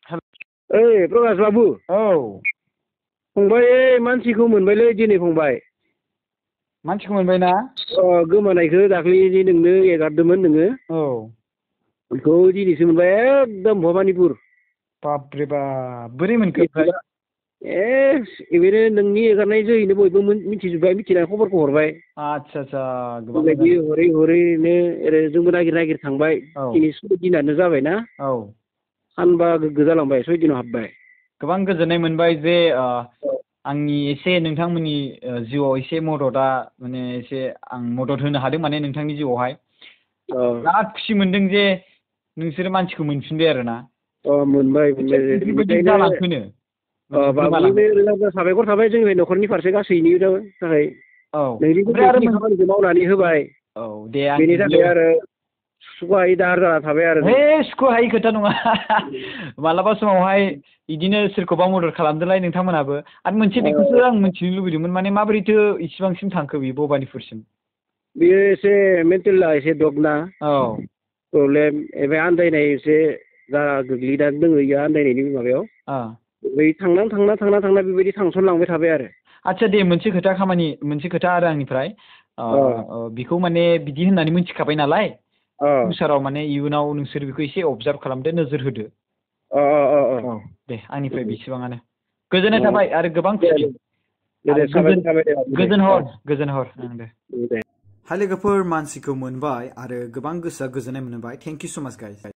ओइ प्रकाश बाबु औ फंबाय मानसिखौ मोनबायलै दिनै फंबाय। मानसिखौ मोनबाय ना? गोमानायखौ दाख्लै नोंनो एगारदोंमोन नोङो। औ बेखौ दिनैसो मोनबाय एकदम भबानिपुर। बाबरे बाब बोरै मोनखो ओमफ्राय? एबारे नोंनि एगारनाय जोहैनो बयबो मिथिजोब्बाय, मिथिनानै खबरखौ हरबाय। आदसा गोबां बेबायदि मोजां। हरै हरैनो ओरै जोंबो नागिर थांबाय। औ दिनै 6 दिनानो जाबायना। औ सानबा गोग्गो जालांबाय 6 दिनाव हाबबाय। गोबां गोजोननाय मोनबाय जे औ आंनि एसे नोंथांमोननि जिउआव एसे मददआ माने एसे आं मदद होनो हादों माने नोंथांनि जिउआवहाय। बिराद खुसि मोनदों जे नोंसोरो मानसिखौ मोनफिनबाय आरो ना। मोनबाय बेबायदि बेनिखायनो जालांखोनो माने गोमालांनो। बाबुनिनो रोजा रोजा साबायखर थाबाय जोंनि न'खरनि फारसे गासैनिबो थाखाय। औ नोंनिबो ओमफ्राय आरो बेखिनि खामानिखौ मावनानै होबाय। औ दे बेनि आंनिफ्रायबो थाखाय आरो सुख'हायि दाहार जाना थाबाय आरो जों। सुख'हायि खोथा नङा। मालाबा समावहाय बिदिनो सोरखौबा मदद खालामदोलाय नोंथांमोनहाबो। आरो मोनसे बेखौसो आं मिथिनो लुबैदोंमोन माने माबोरैथो इसिबांसिम थांखो बेयो भबानिपुरसिम? बेयो एसे मेन्टेला एसे दब ना। औ प्रब्लेम एबा आन्दायनाय एसे जा गोग्लैनानै दङ इयो आन्दायनायनि माबायाव। बै थांना बेबायदि थांसनलांबाय थाबाय आरो। आदसा दे मोनसे खोथा आरो आंनिफ्राय बेखौ माने बिदि होननानै मिथिखाबाय नालाय फिउसाराव माने इयुनाव नोंसोर बेखौ एसे अबजार्भ खालामदो, नोजोर होदो। औ दे आंनिफ्राय बेसेबाङानो। गोजोननाय थाबाय आरो गोबां खुसि। आरो गोजोन हर दे। हाय लोगोफोर, मानसिखौ मोनबाय आरो गोबां गोसोआ गोजोननाय मोनबाय। थेंक इउ स' माच गाइस।